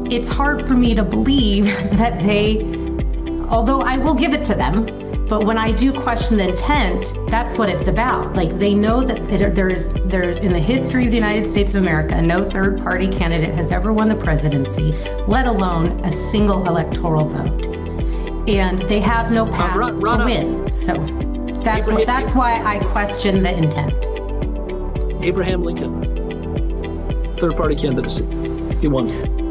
it's hard for me to believe that they, although I will give it to them, but when I do question the intent, that's what it's about. Like, they know that there's in the history of the United States of America, no third party candidate has ever won the presidency, let alone a single electoral vote. And they have no path to win. So that's why I question the intent. Abraham Lincoln, third party candidacy. He won.